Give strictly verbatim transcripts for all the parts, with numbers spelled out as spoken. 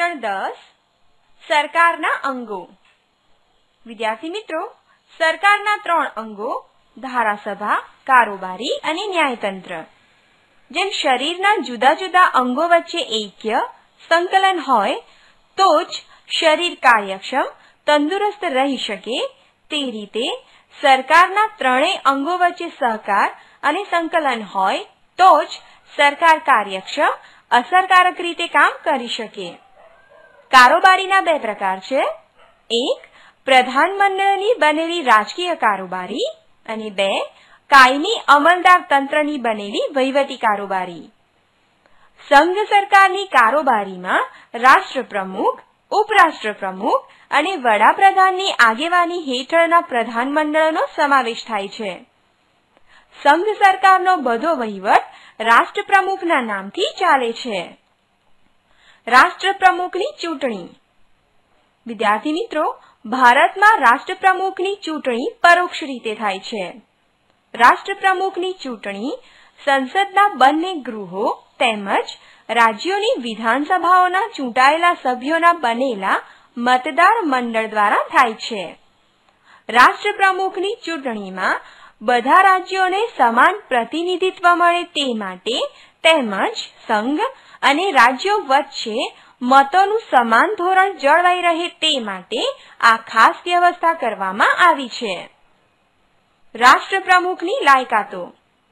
પ્રકરણ દસ સરકારના અંગો। વિદ્યાર્થી મિત્રો, સરકારના ત્રણ અંગો ધારાસભા, કારોબારી અને ન્યાયતંત્ર। જેમ શરીરના જુદા જુદા અંગો વચ્ચે એક્ય સંકલન હોય તો જ શરીર કાર્યક્ષમ તંદુરસ્ત રહી શકે, તે રીતે સરકારના ત્રણેય અંગો વચ્ચે સહકાર અને સંકલન હોય તો જ સરકાર કાર્યક્ષમ અસરકારક રીતે કામ કરી શકે। કારોબારીના બે પ્રકાર છે, એક પ્રધાનમંડળની બનેલી રાજકીય કારોબારી અને બે કાયમી અમલદાર તંત્રની બનેલી વહીવટી કારોબારી। સંઘ સરકારની કારોબારીમાં રાષ્ટ્રપ્રમુખ, ઉપરાષ્ટ્રપ્રમુખ અને વડાપ્રધાનની આગેવાની હેઠળના પ્રધાનમંડળનો સમાવેશ થાય છે। સંઘ સરકારનો બધો વહીવટ રાષ્ટ્રપ્રમુખના નામથી ચાલે છે। રાષ્ટ્રપ્રમુખની ચૂંટણી। વિદ્યાર્થી મિત્રો, ભારતમાં રાષ્ટ્રપ્રમુખની ચૂંટણી પરોક્ષ રીતે થાય છે। રાષ્ટ્રપ્રમુખની ચૂંટણી સંસદના બંને ગૃહો તેમજ રાજ્યોની વિધાનસભાઓના ચૂંટાયેલા સભ્યોના બનેલા મતદાર મંડળ દ્વારા થાય છે। રાષ્ટ્રપ્રમુખની ચૂંટણીમાં બધા રાજ્યોને સમાન પ્રતિનિધિત્વ મળે તે માટે તેમજ સંઘ અને રાજ્યો વચ્ચે મતોનું સમાન ધોરણ જળવાઈ રહે તે માટે આ ખાસ વ્યવસ્થા કરવામાં આવી છે। રાષ્ટ્રપ્રમુખની લાયકાતો।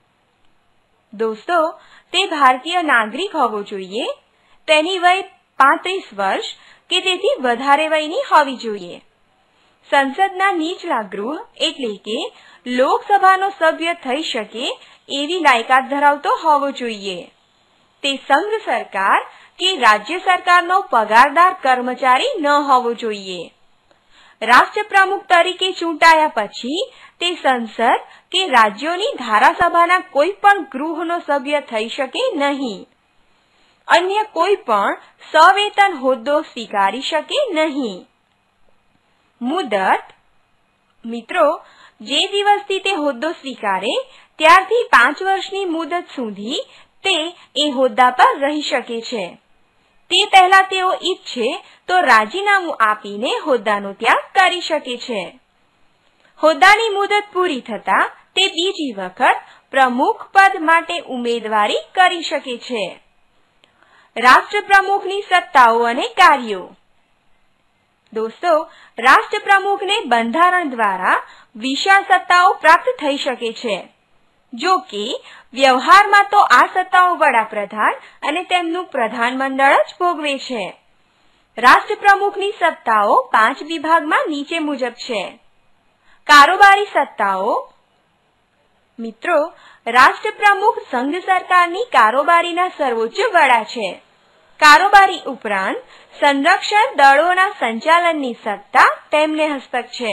દોસ્તો, તે ભારતીય નાગરિક હોવો જોઈએ। તેની વય પાંત્રીસ વર્ષ કે તેથી વધારે વયની હોવી જોઈએ। સંસદના નીચલા ગૃહ એટલે કે લોકસભાનો સભ્ય થઈ શકે એવી લાયકાત ધરાવતો હોવો જોઈએ। તે સંઘ સરકાર કે રાજ્ય સરકારનો પગારદાર કર્મચારી ન હોવો જોઈએ। રાષ્ટ્રપ્રમુખ તરીકે ચૂંટાયા પછી તે સંસદ કે રાજ્યોની ધારાસભાના કોઈ પણ ગૃહનો સભ્ય થઈ શકે નહીં। અન્ય કોઈ પણ સવેતન હોદ્દો સ્વીકારી શકે નહીં। મુદત। મિત્રો, જે દિવસથી તે હોદ્દો સ્વીકારે ત્યારથી પાંચ વર્ષની મુદત સુધી તે એ હોદ્દા પર રહી શકે છે। તે પહેલા તેઓ ઈચ્છે તો રાજીનામું આપીને હોદ્દાનો ત્યાગ કરી શકે છે। હોદ્દાની મુદત પૂરી થતા તે બીજી વખત પ્રમુખ પદ માટે ઉમેદવારી કરી શકે છે। રાષ્ટ્રપ્રમુખની સત્તાઓ અને કાર્યો। દોસ્તો, રાષ્ટ્રપ્રમુખને બંધારણ દ્વારા વિશાળ સત્તાઓ પ્રાપ્ત થઈ શકે છે। જો કે વ્યવહારમાં તો આ સત્તાઓ વડાપ્રધાન અને તેમનું પ્રધાનમંડળ જ ભોગવે છે। રાષ્ટ્રપ્રમુખની સત્તાઓ પાંચ વિભાગમાં નીચે મુજબ છે। કારોબારી સત્તાઓ। મિત્રો, રાષ્ટ્રપ્રમુખ સંઘ સરકારની કારોબારીના સર્વોચ્ચ વડા છે। કારોબારી ઉપરાંત સંરક્ષણ દળોના સંચાલનની સત્તા તેમને હસ્તક છે।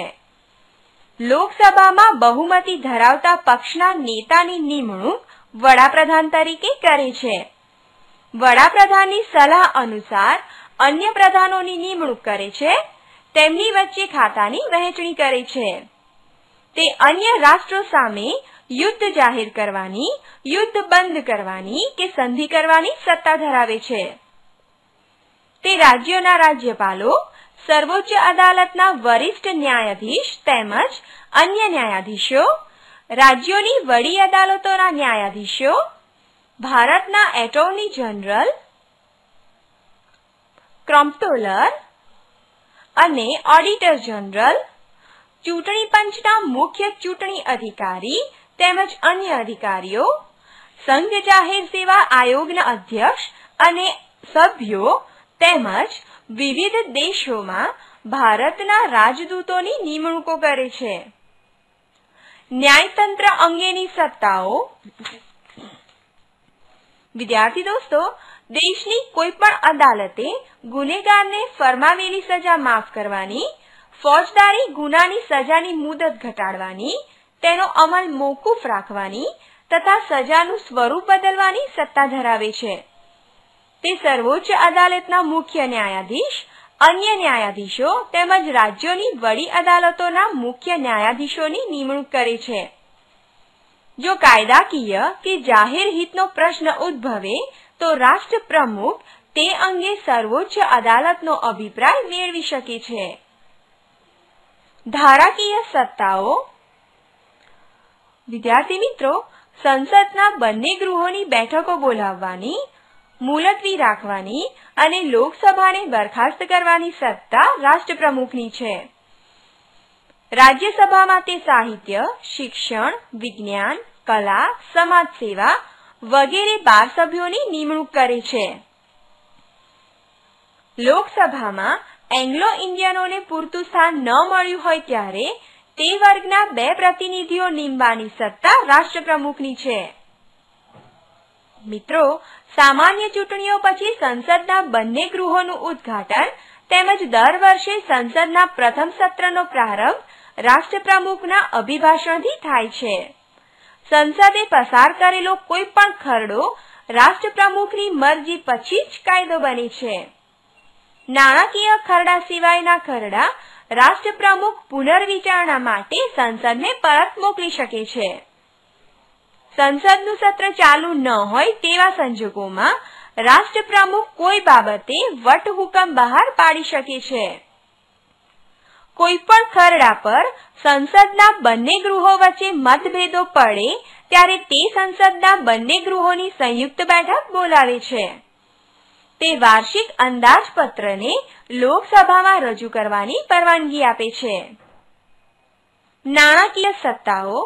લોકસભામાં બહુમતી ધરાવતા પક્ષના નેતાની નિમણૂક વડાપ્રધાન તરીકે કરે છે। વડાપ્રધાનની સલાહ અનુસાર અન્ય પ્રધાનોની નિમણૂક કરે છે। તેમની વચ્ચે ખાતાની વહેંચણી કરે છે। તે અન્ય રાષ્ટ્રો સામે યુદ્ધ જાહેર કરવાની, યુદ્ધ બંધ કરવાની કે સંધિ કરવાની સત્તા ધરાવે છે। તે રાજ્યોના રાજ્યપાલો, સર્વોચ્ચ અદાલતના વરિષ્ઠ ન્યાયાધીશ તેમજ અન્ય ન્યાયાધીશો, રાજ્યોની વડી અદાલતોના ન્યાયાધીશો, ભારતના એટોર્ની જનરલ, કોમ્પ્ટ્રોલર અને ઓડિટર જનરલ, ચૂંટણી પંચના મુખ્ય ચૂંટણી અધિકારી તેમજ અન્ય અધિકારીઓ, સંઘ જાહેર સેવા આયોગના અધ્યક્ષ અને સભ્યો તેમજ વિવિધ દેશોમાં ભારતના રાજદૂતોની નિમણૂકો કરે છે। ન્યાયતંત્ર અંગેની સત્તાઓ। વિદ્યાર્થી દોસ્તો, દેશની કોઈ પણ અદાલતે ગુનેગારને ફરમાવેલી સજા માફ કરવાની, ફોજદારી ગુનાની સજાની મુદત ઘટાડવાની, તેનો અમલ મોકૂફ રાખવાની તથા સજાનું સ્વરૂપ બદલવાની સત્તા ધરાવે છે। તે સર્વોચ્ચ અદાલતના મુખ્ય ન્યાયાધીશ, અન્ય ન્યાયાધીશો તેમજ રાજ્યોની વડી અદાલતોના મુખ્ય ન્યાયાધીશોની નિમણૂક કરે છે। જો કાયદાકીય કે જાહેર હિતનો પ્રશ્ન ઉદ્ભવે તો રાષ્ટ્રપ્રમુખ તે અંગે સર્વોચ્ચ અદાલતનો અભિપ્રાય મેળવી શકે છે. ધારાકીય સત્તાઓ. વિદ્યાર્થી મિત્રો, સંસદના બંને ગૃહોની બેઠકો બોલાવવાની, મુલતવી રાખવાની અને લોકસભાને બરખાસ્ત કરવાની સત્તા રાષ્ટ્રપ્રમુખની છે. રાજ્યસભામાં તે સાહિત્ય, શિક્ષણ, વિજ્ઞાન, કલા, સમાજ સેવા વગેરે બાર સભ્યોની નિમણૂક કરે છે. લોકસભામાં એંગ્લો ઇન્ડિયનોને પૂરતું સ્થાન ન મળ્યું હોય ત્યારે તે વર્ગના બે પ્રતિનિધિઓ નીમવાની સત્તા રાષ્ટ્રપ્રમુખની છે. મિત્રો, સામાન્ય ચૂંટણીઓ પછી સંસદના બંને ગૃહોનું ઉદ્ઘાટન તેમજ દર વર્ષે સંસદના પ્રથમ સત્રનો પ્રારંભ રાષ્ટ્રપ્રમુખના અભિભાષણથી થાય છે. સંસદે પસાર કરેલો કોઈ પણ ખરડો રાષ્ટ્રપ્રમુખની મરજી પછી જ કાયદો બને છે. નાણાકીય ખરડા સિવાયના ખરડા રાષ્ટ્રપ્રમુખ પુનર્વિચારણા માટે સંસદને પરત મોકલી શકે છે. સંસદનું સત્ર ચાલુ ન હોય તેવા સંજોગોમાં રાષ્ટ્રપ્રમુખ કોઈ બાબતે વટહુકમ બહાર પાડી શકે છે. કોઈ પણ ખરડા પર સંસદના બંને ગૃહો વચ્ચે મતભેદો પડે ત્યારે તે સંસદના બંને ગૃહોની સંયુક્ત બેઠક બોલાવે છે. તે વાર્ષિક અંદાજપત્રને લોકસભામાં રજૂ કરવાની પરવાનગી આપે છે. નાણાકીય સત્તાઓ.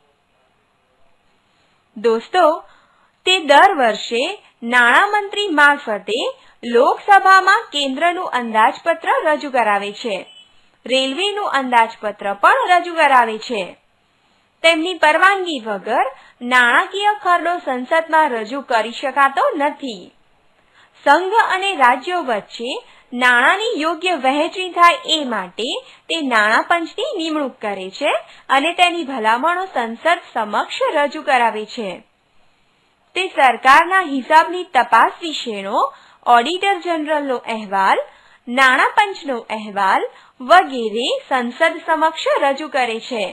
દોસ્તો, તે દર વર્ષે નાણામંત્રી મારફતે લોકસભામાં કેન્દ્રનું અંદાજપત્ર રજૂ કરાવે છે. રેલવેનું અંદાજપત્ર પણ રજૂ કરાવે છે. તેમની પરવાનગી વગર નાણાકીય ખરડો સંસદમાં રજૂ કરી શકાતો નથી. સંઘ અને રાજ્યો વચ્ચે નાણાંની યોગ્ય વહેંચણી થાય એ માટે તે નાણાં પંચની નિમણૂક કરે છે અને તેની ભલામણો સંસદ સમક્ષ રજૂ કરાવે છે. તે સરકારના હિસાબની તપાસ વિશેનો ઓડિટર જનરલનો અહેવાલ, નાણાં પંચનો અહેવાલ વગેરે સંસદ સમક્ષ રજૂ કરે છે.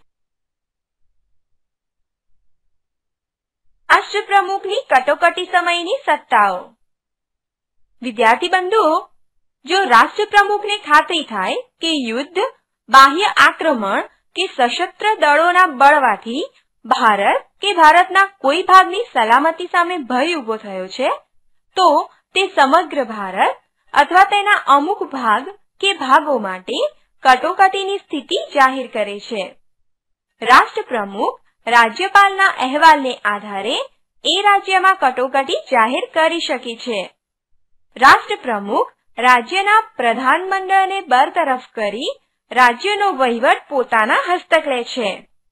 રાષ્ટ્રપ્રમુખની કટોકટી સમયની સત્તાઓ. વિદ્યાર્થી બંધુઓ, જો રાષ્ટ્રપ્રમુખને ખાતરી થાય કે યુદ્ધ, બાહ્ય આક્રમણ કે સશસ્ત્ર દળોના બળવાથી ભારત કે ભારતના કોઈ ભાગની સલામતી સામે ભય ઉભો થયો છે, તો તે સમગ્ર ભારત અથવા તેના અમુક ભાગ કે ભાગો માટે કટોકટીની સ્થિતિ જાહેર કરે છે. રાષ્ટ્રપ્રમુખ રાજ્યપાલના અહેવાલને આધારે એ રાજ્યમાં કટોકટી જાહેર કરી શકે છે. રાષ્ટ્રપ્રમુખ રાજ્યના પ્રધાનમંડળને બરતરફ કરી રાજ્યનો વહીવટ પોતાના હસ્તક લે છે.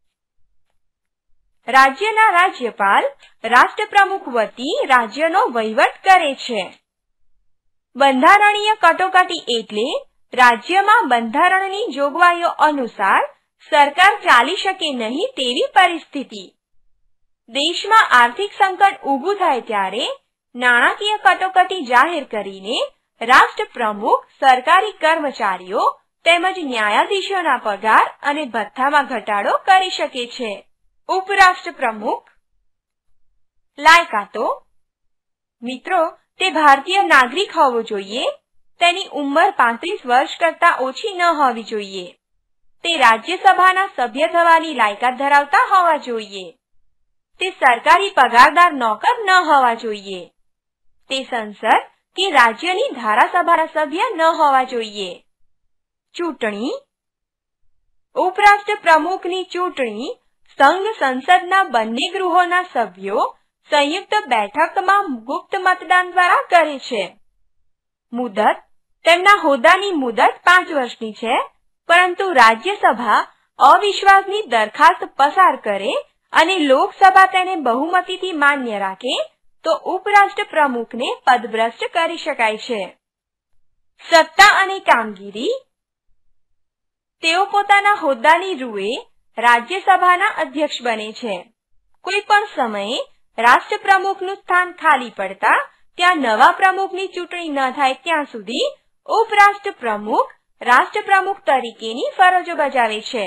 રાજ્યના રાજ્યપાલ રાષ્ટ્રપ્રમુખ વતી રાજ્યનો વહીવટ કરે છે. બંધારણીય કટોકટી એટલે રાજ્યમાં બંધારણની જોગવાઈઓ અનુસાર સરકાર ચાલી શકે નહીં તેવી પરિસ્થિતિ. દેશમાં આર્થિક સંકટ ઊભું થાય ત્યારે નાણાકીય કટોકટી જાહેર કરીને રાષ્ટ્રપ્રમુખ સરકારી કર્મચારીઓ તેમજ ન્યાયાધીશોના પગાર અને ભથ્થામાં ઘટાડો કરી શકે છે. ઉપરાષ્ટ્રપ્રમુખ. લાયકાતો. મિત્રો, તે ભારતીય નાગરિક હોવો જોઈએ. તેની ઉંમર પાંત્રીસ વર્ષ કરતા ઓછી ન હોવી જોઈએ. તે રાજ્યસભાના સભ્ય થવાની લાયકાત ધરાવતા હોવા જોઈએ. તે સરકારી પગારદાર નોકર ન હોવા જોઈએ. તે સંસદ કે રાજ્યની ધારાસભાના સભ્ય ન હોવા જોઈએ. ચૂંટણી. ઉપરાષ્ટ્ર પ્રમુખની ચૂંટણી સંઘ સંસદના બંને ગૃહોના સભ્યો સંયુક્ત બેઠકમાં ગુપ્ત મતદાન દ્વારા કરે છે. મુદત. તેમના હોદ્દાની મુદત પાંચ વર્ષની છે, પરંતુ રાજ્યસભા અવિશ્વાસની દરખાસ્ત પસાર કરે અને લોકસભા તેને બહુમતીથી માન્ય રાખે તો ઉપરાષ્ટ્ર પ્રમુખને પદભ્રષ્ટ કરી શકાય છે. સત્તા અને કામગીરી. તેઓ પોતાના હોદ્દાની રૂએ રાજ્યસભાના અધ્યક્ષ બને છે. કોઈ પણ સમયે રાષ્ટ્રપ્રમુખનું સ્થાન ખાલી પડતા ત્યાં નવા પ્રમુખની ચૂંટણી ન થાય ત્યાં સુધી ઉપરાષ્ટ્ર પ્રમુખ રાષ્ટ્રપ્રમુખ તરીકેની ફરજો બજાવે છે.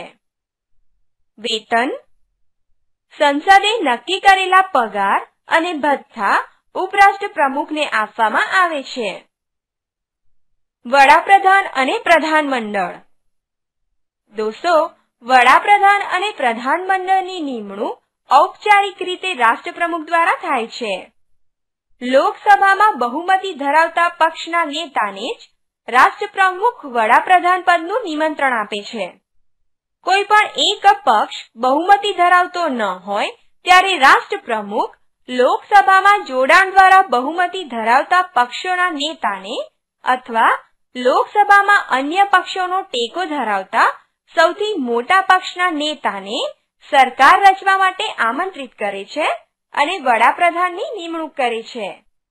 વેતન. સંસદે નક્કી કરેલા પગાર અને ભથ્થા ઉપરાષ્ટ્ર પ્રમુખને આપવામાં આવે છે. વડાપ્રધાન અને પ્રધાનમંડળ. દોસ્તો, વડાપ્રધાન અને પ્રધાનમંડળની નિમણૂક ઔપચારિક રીતે રાષ્ટ્રપ્રમુખ દ્વારા થાય છે. લોકસભામાં બહુમતી ધરાવતા પક્ષના નેતાને જ રાષ્ટ્રપ્રમુખ વડાપ્રધાન પદનું નિમંત્રણ આપે છે. કોઈ પણ એક પક્ષ બહુમતી ધરાવતો ન હોય ત્યારે રાષ્ટ્રપ્રમુખ લોકસભામાં જોડાણ દ્વારા બહુમતી ધરાવતા પક્ષોના નેતાને અથવા લોકસભામાં અન્ય પક્ષોનો ટેકો ધરાવતા સૌથી મોટા પક્ષના નેતાને સરકાર રચવા માટે આમંત્રિત કરે છે અને વડાપ્રધાનની નિમણૂક કરે છે.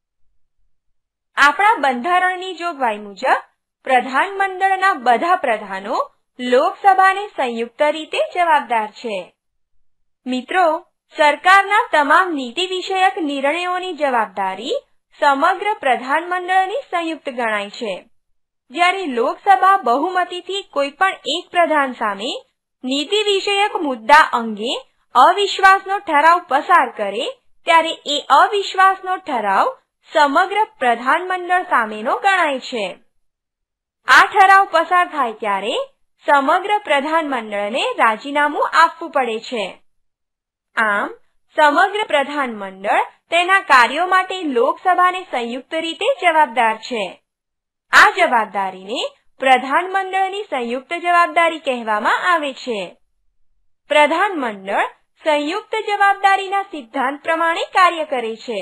આપણા બંધારણની જોગવાઈ મુજબ પ્રધાનમંડળના બધા પ્રધાનો લોકસભાને સંયુક્ત રીતે જવાબદાર છે. મિત્રો, સરકારના તમામ નીતિ વિષયક નિર્ણયોની જવાબદારી સમગ્ર પ્રધાનમંડળની સંયુક્ત ગણાય છે. જ્યારે લોકસભા બહુમતીથી કોઈ પણ એક પ્રધાન સામે નીતિ વિષયક મુદ્દા અંગે અવિશ્વાસનો ઠરાવ પસાર કરે ત્યારે એ અવિશ્વાસનો ઠરાવ સમગ્ર પ્રધાનમંડળ સામેનો ગણાય છે. આ ઠરાવ પસાર થાય ત્યારે સમગ્ર પ્રધાનમંડળને રાજીનામું આપવું પડે છે. આમ સમગ્ર પ્રધાનમંડળ તેના કાર્યો માટે લોકસભાને સંયુક્ત રીતે જવાબદાર છે. આ જવાબદારીને પ્રધાનમંડળની સંયુક્ત જવાબદારી કહેવામાં આવે છે. પ્રધાનમંડળ સંયુક્ત જવાબદારીના સિદ્ધાંત પ્રમાણે કાર્ય કરે છે.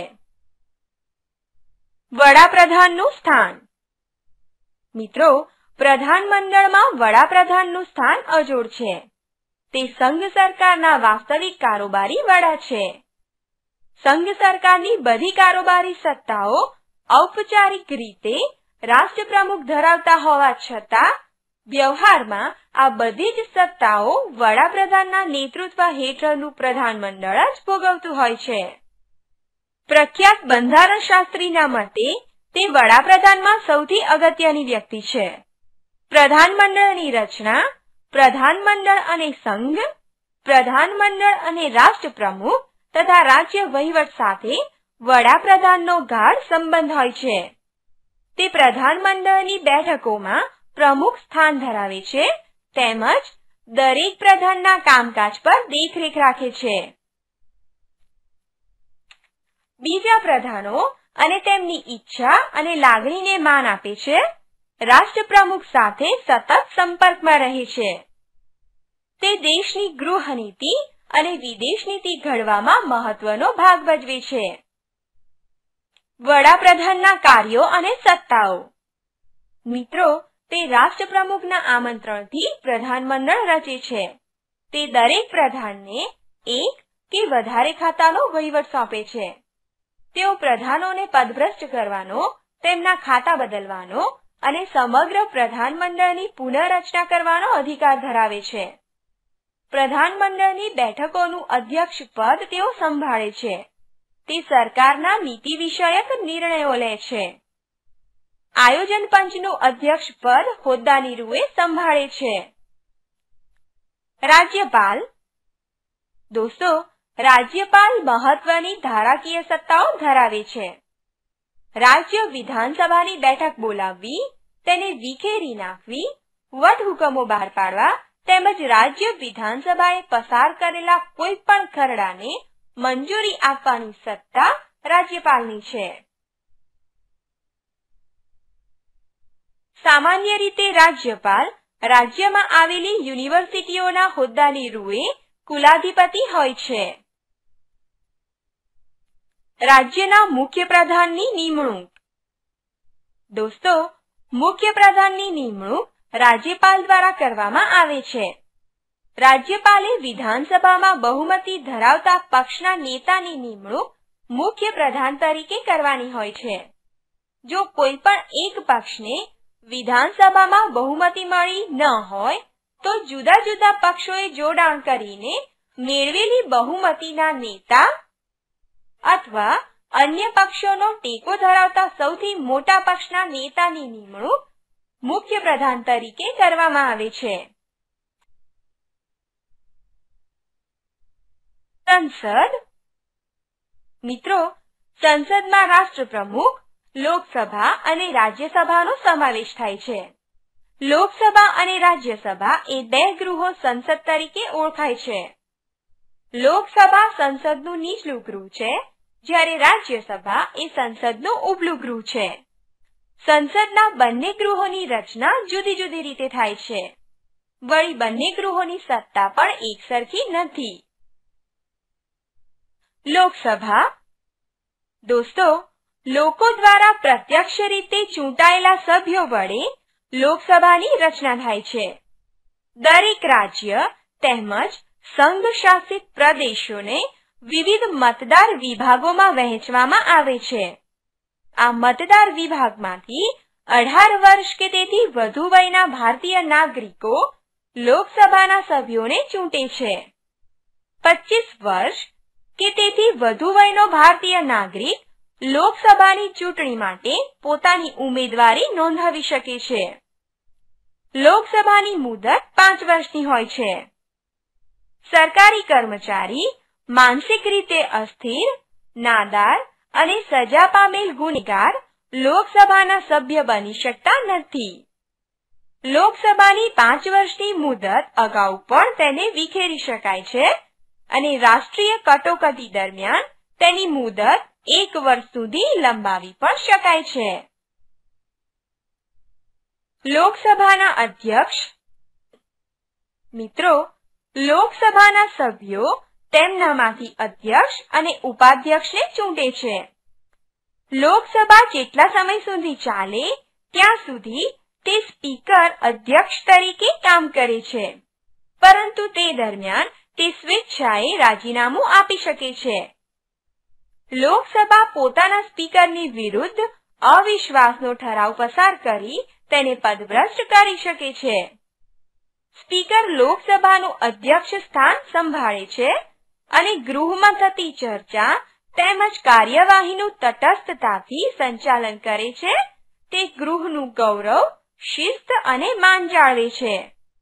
વડાપ્રધાનનું સ્થાન. મિત્રો, પ્રધાનમંડળમાં વડાપ્રધાનનું સ્થાન અજોડ છે. તે સંઘ સરકારના વાસ્તવિક કારોબારી વડા છે. સંઘ સરકારની બધી કારોબારી સત્તાઓ ઔપચારિક રીતે રાષ્ટ્રપ્રમુખ ધરાવતા હોવા છતાં વ્યવહારમાં આ બધી જ સત્તાઓ વડાપ્રધાનના નેતૃત્વ હેઠળનું પ્રધાનમંડળ જ ભોગવતું હોય છે. પ્રખ્યાત બંધારણશાસ્ત્રીના મતે તે વડાપ્રધાનમાં સૌથી અગત્યની વ્યક્તિ છે. પ્રધાનમંડળની રચના પ્રધાનમંડળ અને સંઘ, પ્રધાનમંડળ અને રાષ્ટ્રપ્રમુખ તથા રાજ્ય વહીવટ સાથે વડાપ્રધાનનો ગાઢ સંબંધ હોય છે. તે પ્રધાનમંડળની બેઠકોમાં પ્રમુખ સ્થાન ધરાવે છે તેમજ દરેક પ્રધાનના કામકાજ પર દેખરેખ રાખે છે. બીજા પ્રધાનો અને તેમની ઈચ્છા અને લાગણીને માન આપે છે. રાષ્ટ્રપ્રમુખ સાથે સતત સંપર્કમાં રહે છે. તે દેશની ગૃહનીતિ અને વિદેશ નીતિ ઘડવામાં મહત્વનો ભાગ ભજવે છે. વડાપ્રધાનના કાર્યો અને સત્તાઓ. મિત્રો, તે રાષ્ટ્રપ્રમુખના આમંત્રણથી પ્રધાનમંડળ રચે છે. તે દરેક પ્રધાનને એક કે વધારે ખાતાનો વહીવટ સોંપે છે. તેઓ પ્રધાનોને પદભ્રષ્ટ કરવાનો, તેમના ખાતા બદલવાનો અને સમગ્ર પ્રધાનમંડળની પુનઃરચના કરવાનો અધિકાર ધરાવે છે. પ્રધાનમંડળની બેઠકોનું અધ્યક્ષ પદ તેઓ સંભાળે છે. તે સરકારના નીતિ વિષયક નિર્ણયો લે છે. આયોજન પંચનું અધ્યક્ષ પદ હોદ્દાની રૂએ સંભાળે છે. રાજ્યપાલ. દોસ્તો, રાજ્યપાલ મહત્વની ધારાકીય સત્તાઓ ધરાવે છે. રાજ્ય વિધાનસભાની બેઠક બોલાવવી, તેને વિખેરી નાખવી, વટહુકમો બહાર પાડવા તેમજ રાજ્ય વિધાનસભાએ પસાર કરેલા કોઈ પણ ખરડાને મંજૂરી આપવાની સત્તા રાજ્યપાલની છે. સામાન્ય રીતે રાજ્યપાલ રાજ્યમાં આવેલી યુનિવર્સિટીઓના હોદ્દાની રૂએ કુલાધિપતિ હોય છે. રાજ્યના મુખ્ય પ્રધાનની નિમણૂક. દોસ્તો, મુખ્ય પ્રધાનની નિમણૂક રાજ્યપાલ દ્વારા કરવામાં આવે છે. રાજ્યપાલે વિધાનસભામાં બહુમતી ધરાવતા પક્ષના નેતાની નિમણૂક મુખ્ય પ્રધાન તરીકે કરવાની હોય છે. જો કોઈ પણ એક પક્ષને વિધાનસભામાં બહુમતી મળી ન હોય તો જુદા જુદા પક્ષોએ જોડાણ કરીને મેળવેલી બહુમતીના નેતા અથવા અન્ય પક્ષોનો ટેકો ધરાવતા સૌથી મોટા પક્ષના નેતાની નિમણૂક મુખ્ય પ્રધાન તરીકે કરવામાં આવે છે. સંસદ. મિત્રો, સંસદમાં રાષ્ટ્રપ્રમુખ, લોકસભા અને રાજ્યસભાનો સમાવેશ થાય છે. લોકસભા અને રાજ્યસભા એ બે ગૃહો સંસદ તરીકે ઓળખાય છે. લોકસભા સંસદનું નીચલું ગૃહ છે, જ્યારે રાજ્યસભા એ સંસદનું ઉપલું ગૃહ છે. સંસદના બંને ગૃહોની રચના જુદી જુદી રીતે થાય છે. વળી બંને ગૃહોની સત્તા પણ એકસરખી નથી. લોકસભા. દોસ્તો, લોકો દ્વારા પ્રત્યક્ષ રીતે ચૂંટાયેલા સભ્યો વડે લોકસભાની રચના થાય છે. દરેક રાજ્ય તેમજ સંઘ શાસિત પ્રદેશોને વિવિધ મતદાર વિભાગોમાં વહેંચવામાં આવે છે. આ મતદાર વિભાગમાંથી અઢાર વર્ષ કે તેથી વધુ વયના ભારતીય નાગરિકો લોકસભાના સભ્યોને ચૂંટે છે. પચીસ વર્ષ કે તેથી વધુ વયનો ભારતીય નાગરિક લોકસભાની ચૂંટણી માટે પોતાની ઉમેદવારી નોંધાવી શકે છે. લોકસભાની મુદત પાંચ વર્ષની હોય છે. સરકારી કર્મચારી માનસિક રીતે અસ્થિર, નાદાર અને સજા પામેલ ગુનેગાર લોકસભાના સભ્ય બની શકતા નથી. લોકસભાની પાંચ વર્ષની મુદત અગાઉ પણ તેને વિખેરી શકાય છે અને રાષ્ટ્રીય કટોકટી દરમિયાન તેની મુદત એક વર્ષ સુધી લંબાવી પણ શકાય છે. લોકસભાના અધ્યક્ષ. મિત્રો, લોકસભાના સભ્યો તેમનામાંથી અધ્યક્ષ અને ઉપાધ્યક્ષને ચૂંટે છે. લોકસભા જેટલા સમય સુધી ચાલે ત્યાં સુધી તે સ્પીકર અધ્યક્ષ તરીકે કામ કરે છે, પરંતુ તે દરમિયાન તે સ્વેચ્છાએ રાજીનામું આપી શકે છે. લોકસભા પોતાના સ્પીકરની વિરુદ્ધ અવિશ્વાસનો ઠરાવ પસાર કરી તેને પદભ્રષ્ટ કરી શકે છે. સ્પીકર લોકસભાનું અધ્યક્ષ સ્થાન સંભાળે છે અને ગૃહમાં થતી ચર્ચા તેમજ કાર્યવાહીનું તટસ્થતાથી સંચાલન કરે છે. તે ગૃહનું ગૌરવ, શિસ્ત અને માન જાળવે છે.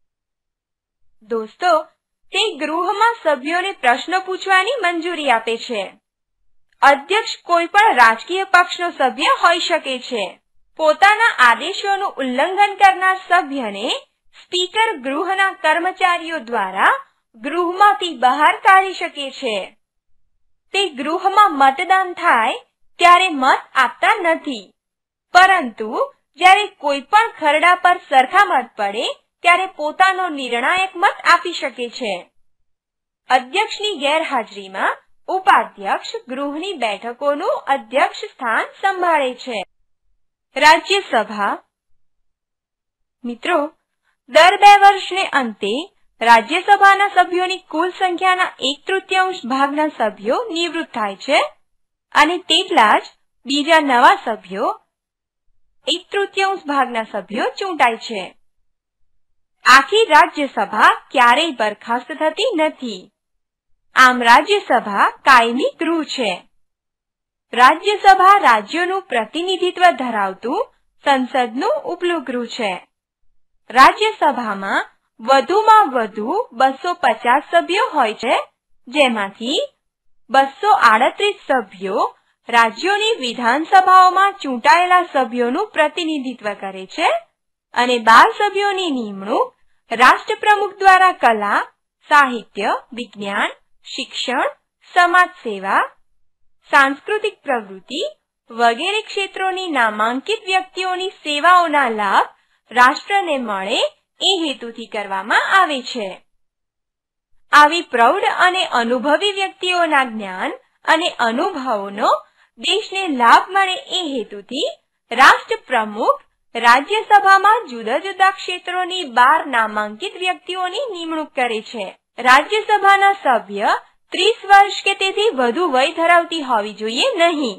દોસ્તો, તે ગૃહમાં સભ્યોને પ્રશ્નો પૂછવાની મંજૂરી આપે છે. અધ્યક્ષ કોઈ પણ રાજકીય પક્ષનો સભ્ય હોઈ શકે છે. પોતાના આદેશોનું ઉલ્લંઘન કરનાર સભ્યને સ્પીકર ગૃહના કર્મચારીઓ દ્વારા ગૃહમાંથી બહાર કાઢી શકે છે. તે ગૃહમાં મતદાન થાય ત્યારે મત આપતા નથી, પરંતુ જ્યારે કોઈ પણ ખરડા પર સરખા મત પડે ત્યારે પોતાનો નિર્ણાયક મત આપી શકે છે. અધ્યક્ષની ગેરહાજરીમાં ઉપાધ્યક્ષ ગૃહની બેઠકોનું અધ્યક્ષ સ્થાન સંભાળે છે. રાજ્યસભા. મિત્રો, દર બે વર્ષને અંતે રાજ્યસભાના સભ્યોની કુલ સંખ્યાના એક તૃતીયાંશ ભાગના સભ્યો નિવૃત્ત થાય છે અને તેટલા જ બીજા નવા સભ્યો એક તૃતીયાંશ ભાગના સભ્યો ચૂંટાય છે. આખી રાજ્યસભા ક્યારેય બરખાસ્ત થતી નથી. આમ રાજ્યસભા કાયમી ગૃહ છે. રાજ્યસભા રાજ્યોનું પ્રતિનિધિત્વ ધરાવતું સંસદનું ઉપલું ગૃહ છે. રાજ્યસભામાં વધુમાં વધુ બસો પચાસ સભ્યો હોય છે, જેમાંથી બસો આડત્રીસ સભ્યો રાજ્યોની વિધાનસભાઓમાં ચૂંટાયેલા સભ્યોનું પ્રતિનિધિત્વ કરે છે અને બાર સભ્યોની નિમણૂક રાષ્ટ્રપ્રમુખ દ્વારા કલા, સાહિત્ય, વિજ્ઞાન, શિક્ષણ, સમાજ સેવા, સાંસ્કૃતિક પ્રવૃત્તિ વગેરે ક્ષેત્રોની નામાંકિત વ્યક્તિઓની સેવાઓના લાભ રાષ્ટ્રને મળે એ હેતુથી કરવામાં આવે છે. આવી પ્રૌઢ અને અનુભવી વ્યક્તિઓના જ્ઞાન અને અનુભવોનો દેશને લાભ મળે એ હેતુથી રાષ્ટ્રપ્રમુખ રાજ્યસભામાં જુદા જુદા ક્ષેત્રોની બાર નામાંકિત વ્યક્તિઓની નિમણૂક કરે છે. રાજ્યસભાના સભ્ય ત્રીસ વર્ષ કે તેથી વધુ વય ધરાવતી હોવી જોઈએ નહીં.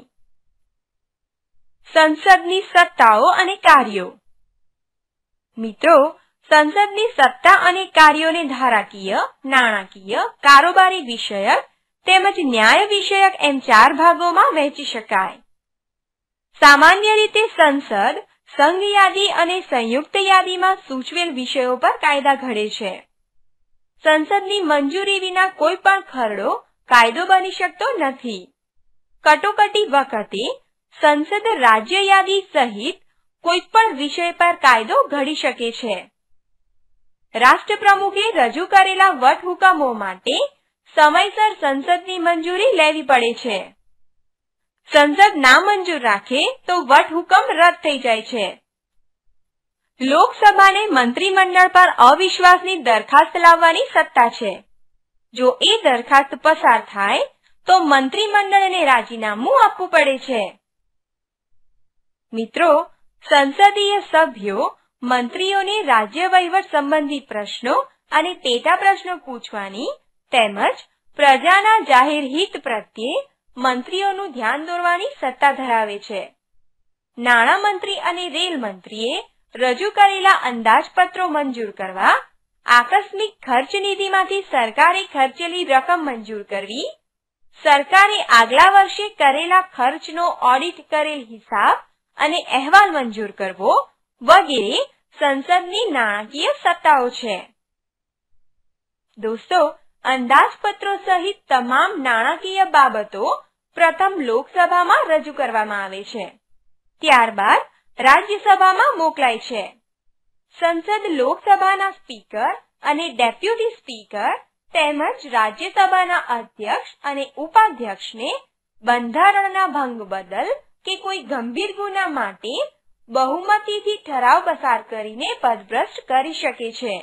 સંસદની સત્તાઓ અને કાર્યો. મિત્રો, સંસદની સત્તા અને કાર્યોને ધારાકીય, નાણાકીય, કારોબારી વિષયક તેમજ ન્યાય વિષયક એમ ચાર ભાગોમાં વહેંચી શકાય. સામાન્ય રીતે સંસદ સંઘ યાદી અને સંયુક્ત યાદીમાં સૂચવેલ વિષયો પર કાયદા ઘડે છે. સંસદની મંજૂરી વિના કોઈ પણ ખરડો કાયદો બની શકતો નથી. કટોકટી વખતે સંસદ રાજ્ય યાદી સહિત કોઈ પણ વિષય પર કાયદો ઘડી શકે છે. રાષ્ટ્રપ્રમુખે રજૂ કરેલા વટહુકમો માટે સમયસર સંસદની મંજૂરી લેવી પડે છે. સંસદ ના મંજૂર રાખે તો વટહુકમ રદ થઈ જાય છે. લોકસભાને મંત્રીમંડળ પર અવિશ્વાસની દરખાસ્ત લાવવાની સત્તા છે. જો એ દરખાસ્ત પસાર થાય તો મંત્રીમંડળને રાજીનામું આપવું પડે છે. મિત્રો, સંસદીય સભ્યો મંત્રીઓને રાજ્ય વહીવટ સંબંધી પ્રશ્નો અને પેટા પ્રશ્નો પૂછવાની તેમજ પ્રજાના જાહેર હિત પ્રત્યે મંત્રીઓનું ધ્યાન દોરવાની સત્તા ધરાવે છે. નાણામંત્રી અને રેલ મંત્રીએ રજૂ કરેલા અંદાજપત્રો મંજૂર કરવા, આકસ્મિક ખર્ચ નિધિમાંથી સરકારે ખર્ચેલી રકમ મંજૂર કરવી, સરકારે આગલા વર્ષે કરેલા ખર્ચનો ઓડિટ કરેલ હિસાબ અને અહેવાલ મંજૂર કરવો વગેરે સંસદની નાણાકીય સત્તાઓ છે. દોસ્તો, અંદાજપત્રો સહિત તમામ નાણાકીય બાબતો પ્રથમ લોકસભામાં રજૂ કરવામાં આવે છે, ત્યારબાદ રાજ્યસભામાં મોકલાય છે. સંસદ લોકસભાના સ્પીકર અને ડેપ્યુટી સ્પીકર તેમજ રાજ્યસભાના અધ્યક્ષ અને ઉપાધ્યક્ષને બંધારણના ભંગ બદલ કે કોઈ ગંભીર ગુના માટે બહુમતીથી ઠરાવ પસાર કરીને પદભ્રષ્ટ કરી શકે છે.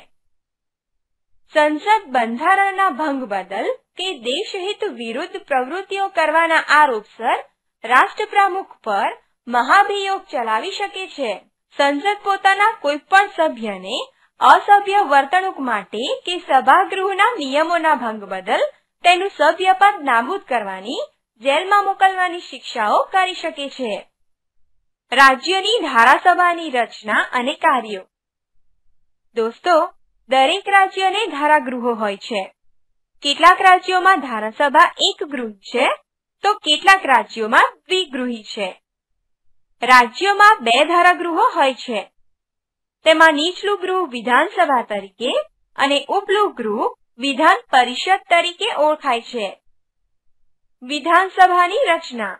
સંસદ બંધારણના ભંગ બદલ કે દેશહિત વિરુદ્ધ પ્રવૃત્તિઓ કરવાના આરોપસર રાષ્ટ્રપ્રમુખ પર મહાભિયોગ ચલાવી શકે છે. સંસદ પોતાના કોઈ પણ સભ્યને અસભ્ય વર્તણૂક માટે કે સભાગૃહના નિયમોના ભંગ બદલ તેનું સભ્યપદ નાબૂદ કરવાની, જેલમાં મોકલવાની શિક્ષાઓ કરી શકે છે. રાજ્યની ધારાસભાની રચના અને કાર્યો. દોસ્તો, દરેક રાજ્યને ધારાગૃહો હોય છે. કેટલાક રાજ્યોમાં ધારાસભા એક ગૃહ છે તો કેટલાક રાજ્યોમાં દ્વિગૃહી છે. રાજ્યોમાં બે ધારાગૃહો હોય છે. તેમાં નીચલું ગૃહ વિધાનસભા તરીકે અને ઉપલું ગૃહ વિધાન પરિષદ તરીકે ઓળખાય છે. વિધાનસભાની રચના.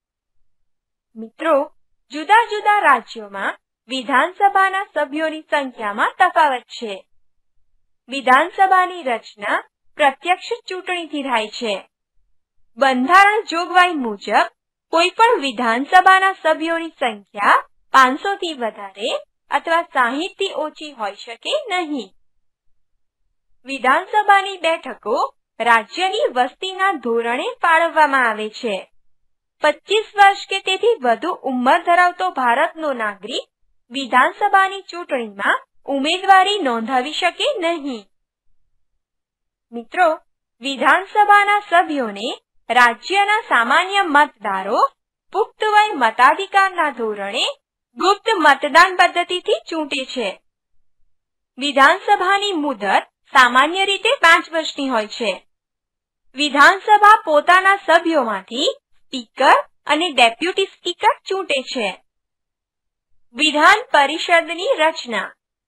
મિત્રો, જુદા જુદા રાજ્યોમાં વિધાનસભાના સભ્યોની સંખ્યામાં તફાવત છે. વિધાનસભાની રચના પ્રત્યક્ષ ચૂંટણીથી થાય છે. બંધારણ જોગવાઈ મુજબ કોઈ પણ વિધાનસભાના સભ્યોની સંખ્યા પાંચસો થી વધારે અથવા સાહીઠ થી ઓછી હોઈ શકે નહીં. વિધાનસભાની બેઠકો રાજ્યની વસ્તીના ધોરણે ફાળવવામાં આવે છે. પચીસ વર્ષ કે તેથી વધુ ઉંમર ધરાવતો ભારતનો નાગરિક વિધાનસભાની ચૂંટણીમાં ઉમેદવારી નોંધાવી શકે નહીં. મિત્રો, વિધાનસભાના સભ્યોને રાજ્યના સામાન્ય મતદારો પુખ્ત વય મતાધિકારના ધોરણે ગુપ્ત મતદાન પદ્ધતિથી ચૂંટે છે. વિધાનસભાની મુદત સામાન્ય રીતે પાંચ વર્ષની હોય છે. વિધાનસભા પોતાના સભ્યોમાંથી સ્પીકર અને ડેપ્યુટી સ્પીકર ચૂંટે છે. વિધાન પરિષદની રચના.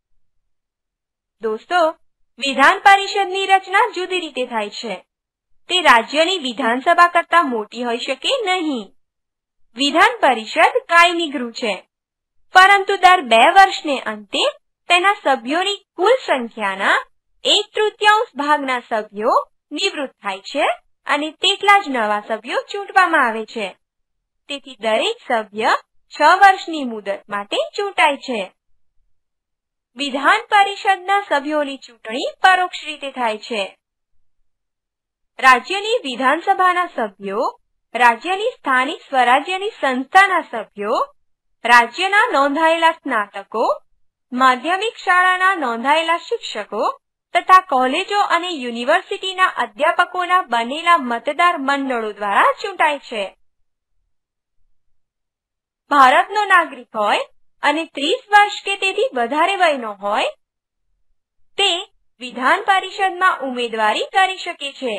દોસ્તો, વિધાન પરિષદની રચના જુદી રીતે થાય છે. તે રાજ્યની વિધાનસભા કરતા મોટી હોઈ શકે નહીં. વિધાન પરિષદ કાયમી ગૃહ છે, પરંતુ દર બે વર્ષને અંતે તેના સભ્યોની કુલ સંખ્યાના એક તૃતીયાંશ ભાગના સભ્યો નિવૃત્ત થાય છે અને તેટલા જ નવા સભ્યો ચૂંટવામાં આવે છે. તેથી દરેક સભ્ય છ વર્ષની મુદત માટે ચૂંટાય છે. વિધાન પરિષદના સભ્યોની ચૂંટણી પરોક્ષ રીતે થાય છે. રાજ્યની વિધાનસભાના સભ્યો, રાજ્યની સ્થાનિક સ્વરાજ્યની સંસ્થાના સભ્યો, રાજ્યના નોંધાયેલા સ્નાતકો, માધ્યમિક શાળાના નોંધાયેલા શિક્ષકો તથા કોલેજો અને યુનિવર્સિટીના અધ્યાપકોના બનેલા મતદાર મંડળો દ્વારા ચૂંટાય છે. ભારતનો નાગરિક હોય અને ત્રીસ વર્ષ કે તેથી વધારે વયનો હોય તે વિધાન પરિષદમાં ઉમેદવારી કરી શકે છે.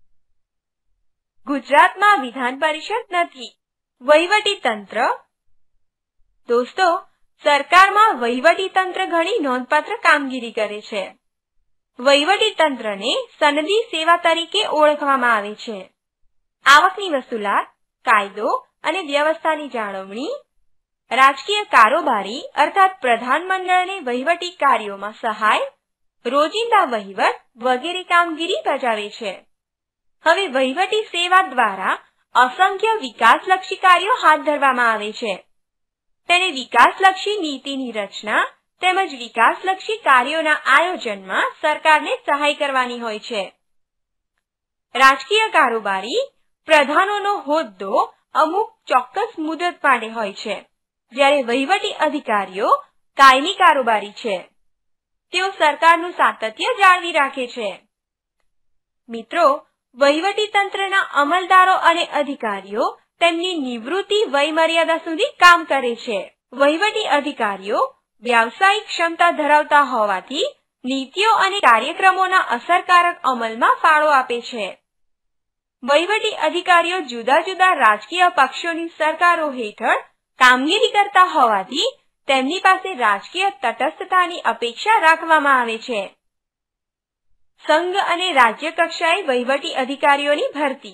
ગુજરાતમાં વિધાન પરિષદ નથી. વહીવટી તંત્ર. દોસ્તો, સરકારમાં વહીવટી તંત્ર ઘણી નોંધપાત્ર કામગીરી કરે છે. વહીવટી તંત્રને સનદી સેવા તરીકે ઓળખવામાં આવે છે. આવકની વસૂલાત, કાયદો અને વ્યવસ્થાની જાળવણી, રાજકીય કારોબારી અર્થાત પ્રધાનમંડળને વહીવટી કાર્યોમાં સહાય, રોજિંદા વહીવટ વગેરે કામગીરી બજાવે છે. હવે વહીવટી સેવા દ્વારા અસંખ્ય વિકાસલક્ષી કાર્યો હાથ ધરવામાં આવે છે. તેને વિકાસલક્ષી નીતિની રચના તેમજ વિકાસલક્ષી કાર્યોના આયોજનમાં સરકારને સહાય કરવાની હોય છે. રાજકીય કારોબારી પ્રધાનોનો હોદ્દો અમુક ચોક્કસ મુદત માટે હોય છે, જ્યારે વહીવટી અધિકારીઓ કાયમી કારોબારી છે. તેઓ સરકારનું સાતત્ય જાળવી રાખે છે. મિત્રો, વહીવટી તંત્રના અમલદારો અને અધિકારીઓ તેમની નિવૃત્તિ વયમર્યાદા સુધી કામ કરે છે. વહીવટી અધિકારીઓ વ્યાવસાયિક ક્ષમતા ધરાવતા હોવાથી નીતિઓ અને કાર્યક્રમોના અસરકારક અમલમાં ફાળો આપે છે. વહીવટી અધિકારીઓ જુદા જુદા રાજકીય પક્ષોની સરકારો હેઠળ કામગીરી કરતા હોવાથી તેમની પાસે રાજકીય તટસ્થતાની અપેક્ષા રાખવામાં આવે છે. સંઘ અને રાજ્ય કક્ષાએ વહીવટી અધિકારીઓની ભરતી.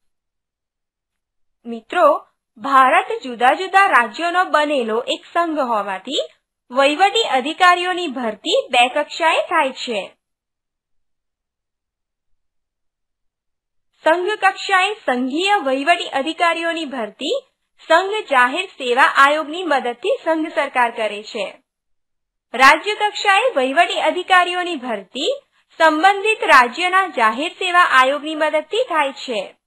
મિત્રો, ભારત જુદા જુદા રાજ્યોનો બનેલો એક સંઘ હોવાથી વહીવટી અધિકારીઓની ભરતી બે કક્ષાએ થાય છે. સંઘ કક્ષાએ સંઘીય વહીવટી અધિકારીઓની ભરતી સંઘ જાહેર સેવા આયોગની મદદથી સંઘ સરકાર કરે છે. રાજ્ય કક્ષાએ વહીવટી અધિકારીઓની ભરતી સંબંધિત રાજ્યના જાહેર સેવા આયોગની મદદથી થાય છે.